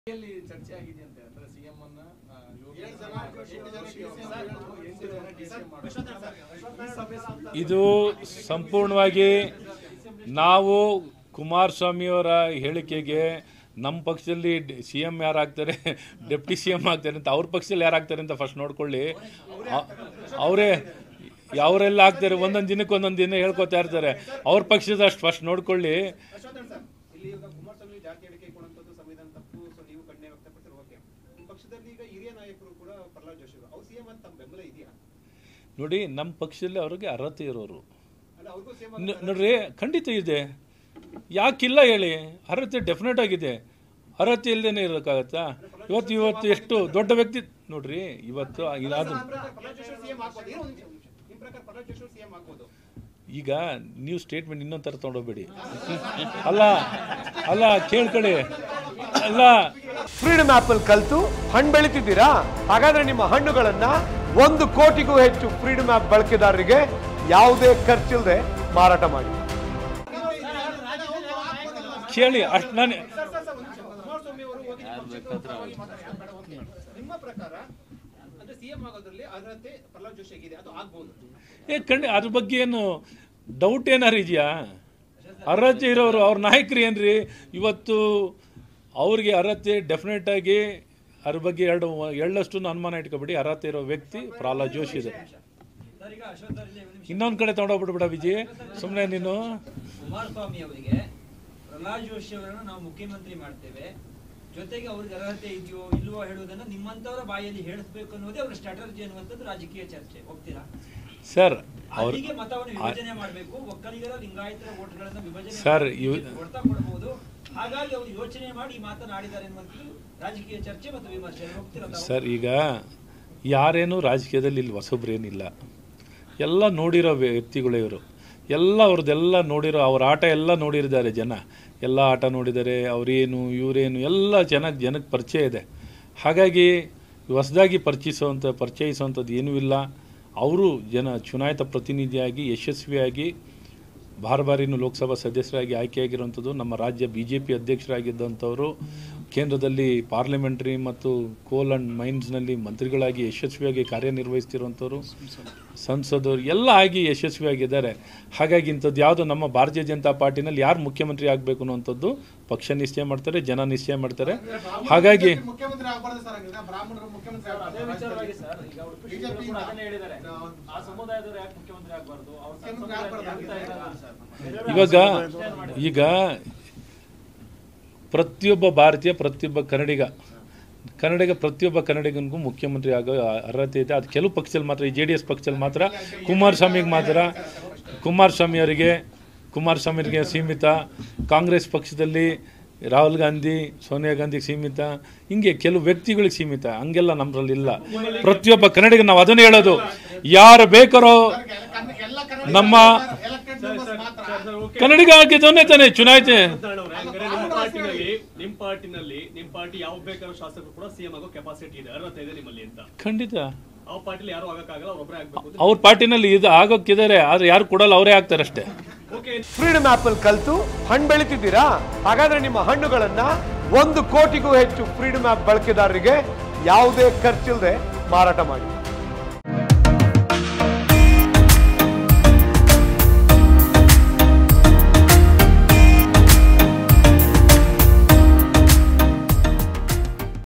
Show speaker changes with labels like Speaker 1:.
Speaker 1: ಚರ್ಚೆ ಆಗಿದೆ ಅಂತ ಅಂದ್ರೆ ಸಿಎಂ ಅನ್ನ
Speaker 2: ಇದು ಸಂಪೂರ್ಣವಾಗಿ ನಾವು ಕುಮಾರಸ್ವಾಮಿಯವರ ಹೇಳಿಕೆಗೆ ನಮ್ಮ ಪಕ್ಷದಲ್ಲಿ ಸಿಎಂ ಯಾರಾಗ್ತಾರೆ ಡೆಪ್ಟಿ ಸಿಎಂ ಆಗ್ತಾರೆ ಅಂತ ಅವ್ರ ಪಕ್ಷದಲ್ಲಿ ಯಾರಾಗ್ತಾರೆ ಅಂತ ಫಸ್ಟ್ ನೋಡ್ಕೊಳ್ಳಿ. ಅವರೇ ಯಾವರೆಲ್ಲ ಆಗ್ತಾರೆ ಒಂದೊಂದು ದಿನಕ್ಕೆ ಒಂದೊಂದು ದಿನ ಹೇಳ್ಕೊತಾ ಇರ್ತಾರೆ. ಅವ್ರ ಪಕ್ಷದ ಅಷ್ಟು ಫಸ್ಟ್ ನೋಡ್ಕೊಳ್ಳಿ. ನೋಡಿ, ನಮ್ಮ ಪಕ್ಷದಲ್ಲಿ ಅವ್ರಿಗೆ ಅರ್ಹತೆ ಇರೋರು ನೋಡ್ರಿ, ಖಂಡಿತ ಇದೆ. ಯಾಕಿಲ್ಲ ಹೇಳಿ? ಅರ್ಹತೆ ಡೆಫಿನೆಟ್ ಆಗಿದೆ. ಅರ್ಹತೆ ಇಲ್ಲದೇನೆ ಇರೋಕ್ಕಾಗತ್ತಾ? ಇವತ್ತು ಎಷ್ಟು ದೊಡ್ಡ ವ್ಯಕ್ತಿ ನೋಡ್ರಿ. ಇವತ್ತು ಇದಾದ ಈಗ ನೀವು ಸ್ಟೇಟ್ಮೆಂಟ್ ಇನ್ನೊಂದು ಥರ ತೊಗೊಂಡೋಗ್ಬೇಡಿ. ಅಲ್ಲ ಕೇಳ್ಕೊಳ್ಳಿ. ಅಲ್ಲ,
Speaker 3: ಫ್ರೀಡಮ್ ಆಪ್ ಅಲ್ಲಿ ಕಲ್ತು ಹಣ್ಣು ಬೆಳಿತಿದ್ದೀರಾ? ಹಾಗಾದ್ರೆ ನಿಮ್ಮ ಹಣ್ಣುಗಳನ್ನ 1 ಕೋಟಿಗೂ ಹೆಚ್ಚು ಫ್ರೀಡಮ್ ಆಪ್ ಬಳಕೆದಾರರಿಗೆ ಯಾವುದೇ ಖರ್ಚಿಲ್ಲದೆ ಮಾರಾಟ ಮಾಡಿ.
Speaker 2: ಕೇಳಿ ಅಷ್ಟು ನಾನು ಅದ್ರ ಬಗ್ಗೆ ಏನು ಡೌಟ್ ಏನಾರು ಇದೆಯಾ? ಅರ್ಹತೆ ಇರೋರು ಅವ್ರ ನಾಯಕರು ಏನ್ರಿ? ಇವತ್ತು ಅವ್ರಿಗೆ ಅರ್ಹತೆ ಡೆಫಿನೆಟ್ ಆಗಿ ಅದ್ರ ಬಗ್ಗೆ ಎಳ್ಳಷ್ಟು ಅನುಮಾನ ಇಟ್ಕೊಬಿಡಿ. ಅರ್ಹತೆ ಇರೋ ವ್ಯಕ್ತಿ ಪ್ರಹ್ಲಾದ್ ಜೋಶಿ ಇದೆ. ಇನ್ನೊಂದು ಕಡೆ ತಗೊಂಡೋಗ್ಬಿಡ್ಬಿಡ ವಿಜಯ್, ಸುಮ್ಮನೆ ನೀನು.
Speaker 4: ಕುಮಾರಸ್ವಾಮಿ ಅವರಿಗೆ ಪ್ರಹ್ಲಾದ್ ಜೋಶಿ ಅವರನ್ನು ನಾವು ಮುಖ್ಯಮಂತ್ರಿ ಮಾಡ್ತೇವೆ, ಜೊತೆಗೆ ಅವ್ರಿಗೆ ಅರ್ಹತೆ ಇದೆಯೋ ಇಲ್ವೋ ಹೇಳುವುದನ್ನು ನಿಮ್ಮಂತವರ ಬಾಯಲ್ಲಿ ಹೇಳಿಸ್ಬೇಕು ಅನ್ನೋದೇ ಅವರ ಸ್ಟ್ರಾಟಜಿ ಅನ್ನುವಂಥದ್ದು ರಾಜಕೀಯ ಚರ್ಚೆ. ಹೋಗ್ತೀರಾ
Speaker 2: ಸರ್?
Speaker 4: ಅವರಿಗೆ ಮತವನ್ನು ವಿಭಜನೆ ಮಾಡಬೇಕು, ಒಕ್ಕಲಿಗರ ಲಿಂಗಾಯತರ ವೋಟ್ಗಳನ್ನು ವಿಭಜನೆ
Speaker 2: ಸರ್
Speaker 4: ಕೊಡ್ತಾ ಕೊಡಬಹುದು. ಹಾಗಾಗಿ ಅವರು ಯೋಚನೆ ಮಾಡಿ ಮಾತನಾಡಿದ್ದಾರೆ ಅನ್ನುವಂಥದ್ದು ರಾಜಕೀಯ ಚರ್ಚೆ ಮತ್ತು ವಿಮರ್ಶೆ. ಹೋಗ್ತೀರಾ
Speaker 2: ಸರ್? ಈಗ ಯಾರೇನು ರಾಜಕೀಯದಲ್ಲಿ ಇಲ್ಲಿ ಹೊಸಬ್ರೇನಿಲ್ಲ, ಎಲ್ಲ ನೋಡಿರೋ ವ್ಯಕ್ತಿಗಳೇ ಇವರು. ಎಲ್ಲ ಅವ್ರದ್ದೆಲ್ಲ ನೋಡಿರೋ, ಅವ್ರ ಆಟ ಎಲ್ಲ ನೋಡಿದ್ದಾರೆ ಜನ. ಎಲ್ಲ ಆಟ ನೋಡಿದ್ದಾರೆ. ಅವರೇನು ಇವರೇನು ಎಲ್ಲ ಜನಕ್ಕೆ ಪರಿಚಯ ಇದೆ. ಹಾಗಾಗಿ ಹೊಸದಾಗಿ ಪರಿಚಯಿಸುವಂಥದ್ದು ಏನೂ ಇಲ್ಲ. ಅವರು ಚುನಾಯಿತ ಪ್ರತಿನಿಧಿಯಾಗಿ ಯಶಸ್ವಿಯಾಗಿ ಬಾರಿನೂ ಲೋಕಸಭಾ ಸದಸ್ಯರಾಗಿ ಆಯ್ಕೆಯಾಗಿರುವಂಥದ್ದು. ನಮ್ಮ ರಾಜ್ಯ BJP ಅಧ್ಯಕ್ಷರಾಗಿದ್ದಂಥವರು, ಕೇಂದ್ರದಲ್ಲಿ ಪಾರ್ಲಿಮೆಂಟ್ರಿ ಮತ್ತು ಕೋಲ್ ಆ್ಯಂಡ್ ಮೈನ್ಸ್ನಲ್ಲಿ ಮಂತ್ರಿಗಳಾಗಿ ಯಶಸ್ವಿಯಾಗಿ ಕಾರ್ಯನಿರ್ವಹಿಸ್ತಿರುವಂಥವ್ರು, ಸಂಸದರು ಎಲ್ಲ ಆಗಿ ಯಶಸ್ವಿಯಾಗಿದ್ದಾರೆ. ಹಾಗಾಗಿ ಇಂಥದ್ದು ಯಾವುದೋ ನಮ್ಮ ಭಾರತೀಯ ಜನತಾ ಪಾರ್ಟಿನಲ್ಲಿ ಯಾರು ಮುಖ್ಯಮಂತ್ರಿ ಆಗಬೇಕು ಅನ್ನೋಂಥದ್ದು ಪಕ್ಷ ನಿಶ್ಚಯ ಮಾಡ್ತಾರೆ, ಜನ ನಿಶ್ಚಯ ಮಾಡ್ತಾರೆ. ಹಾಗಾಗಿ ಈಗ ಪ್ರತಿಯೊಬ್ಬ ಭಾರತೀಯ, ಪ್ರತಿಯೊಬ್ಬ ಕನ್ನಡಿಗ ಪ್ರತಿಯೊಬ್ಬ ಕನ್ನಡಿಗನಿಗೂ ಮುಖ್ಯಮಂತ್ರಿ ಆಗೋ ಅರ್ಹತೆ ಇದೆ. ಅದು ಕೆಲವು ಪಕ್ಷದಲ್ಲಿ ಮಾತ್ರ, ಈ JDS ಪಕ್ಷದಲ್ಲಿ ಮಾತ್ರ ಕುಮಾರಸ್ವಾಮಿಯವರಿಗೆ ಸೀಮಿತ. ಕಾಂಗ್ರೆಸ್ ಪಕ್ಷದಲ್ಲಿ ರಾಹುಲ್ ಗಾಂಧಿ, ಸೋನಿಯಾ ಗಾಂಧಿಗೆ ಸೀಮಿತ. ಹಿಂಗೆ ಕೆಲವು ವ್ಯಕ್ತಿಗಳಿಗೆ ಸೀಮಿತ. ಹಂಗೆಲ್ಲ ನಮ್ಮರಲ್ಲಿ ಇಲ್ಲ. ಪ್ರತಿಯೊಬ್ಬ ಕನ್ನಡಿಗ ನಾವು ಅದನ್ನೇ ಹೇಳೋದು, ಯಾರು ಬೇಕಾರೋ ನಮ್ಮ ಕನ್ನಡಿಗ ಆಗಿದ್ದವನ್ನೇ ತಾನೇ ಚುನಾಯಿತ.
Speaker 5: ನಿಮ್ಮ ಪಾರ್ಟಿ ಯಾವ ಬೇಕಾದ್ರೂ ಶಾಸಕರು ಕೂಡ ಸಿಎಂ ಆಗೋ ಕೆಪಾಸಿಟಿ ಇದೆ, ಅರ್ಹತೆ ಇದೆ ನಿಮ್ಮಲ್ಲಿ ಅಂತ?
Speaker 2: ಖಂಡಿತ.
Speaker 5: ಆ ಪಾರ್ಟಿಲಿ ಯಾರು ಆಗಕ್ಕಾಗಲ್ಲ, ಒಬ್ಬರೇ ಆಗ್ಬೇಕು.
Speaker 2: ಅವ್ರ ಪಾರ್ಟಿನಲ್ಲಿ ಇದು ಆಗೋಕ್ಕಿದ್ದಾರೆ, ಆದ್ರೆ ಯಾರು ಕೊಡಲ್ಲ, ಅವರೇ ಆಗ್ತಾರೆ ಅಷ್ಟೇ.
Speaker 3: ಫ್ರೀಡಮ್ ಆಪ್ ಅಲ್ಲಿ ಕಲ್ತು ಹಣ್ಣು ಬೆಳಿತಿದ್ದೀರಾ? ಹಾಗಾದ್ರೆ ನಿಮ್ಮ ಹಣ್ಣುಗಳನ್ನ 1 ಕೋಟಿಗೂ ಹೆಚ್ಚು ಫ್ರೀಡಮ್ ಆಪ್ ಬಳಕೆದಾರರಿಗೆ ಯಾವುದೇ ಖರ್ಚಿಲ್ಲದೆ ಮಾರಾಟ ಮಾಡಿ.